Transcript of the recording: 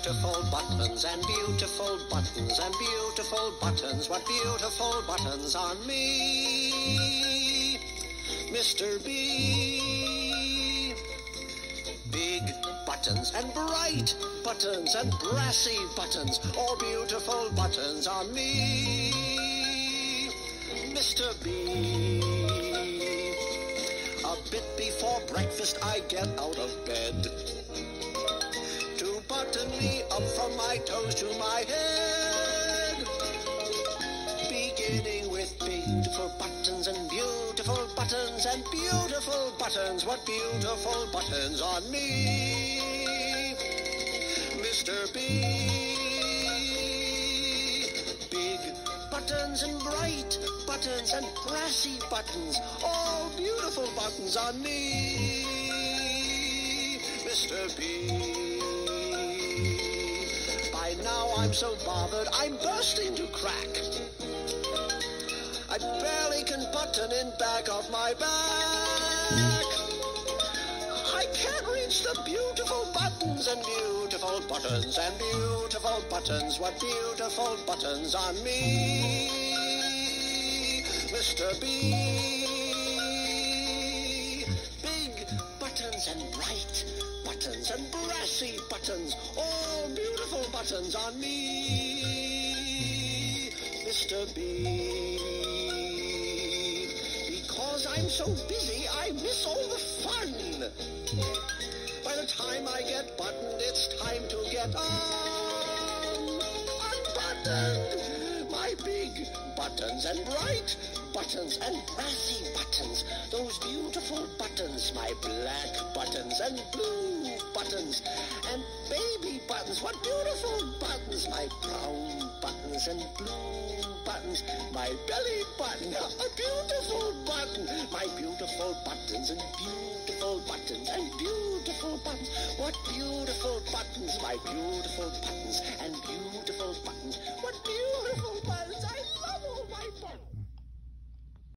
beautiful buttons and beautiful buttons and beautiful buttons. What beautiful buttons on me, Mr. B. Big buttons and bright buttons and brassy buttons, all beautiful buttons on me, Mr. B. A bit before breakfast I get out of bed to button me up from my toes to my head, beginning with beautiful buttons and beautiful buttons and beautiful buttons. What beautiful buttons on me, Mr. B. Big buttons and bright buttons and brassy buttons, all beautiful buttons on me, Mr. B. By now I'm so bothered I'm bursting to crack. I barely can button in back of my back. I can't reach the beautiful buttons and beautiful buttons and beautiful buttons. What beautiful buttons on me, Mr. B. Big buttons and bright buttons and brassy buttons, all beautiful buttons on me, Mr. B. Because I'm so busy, I miss all the fun. By the time I get buttoned, it's time to get unbuttoned. My big buttons and bright buttons and brassy buttons, those beautiful buttons, my black buttons and blue buttons and baby buttons. What beautiful buttons, my brown buttons and blue buttons, my belly button, a beautiful button, my beautiful buttons and beautiful buttons and beautiful buttons. What beautiful buttons, my beautiful buttons and beautiful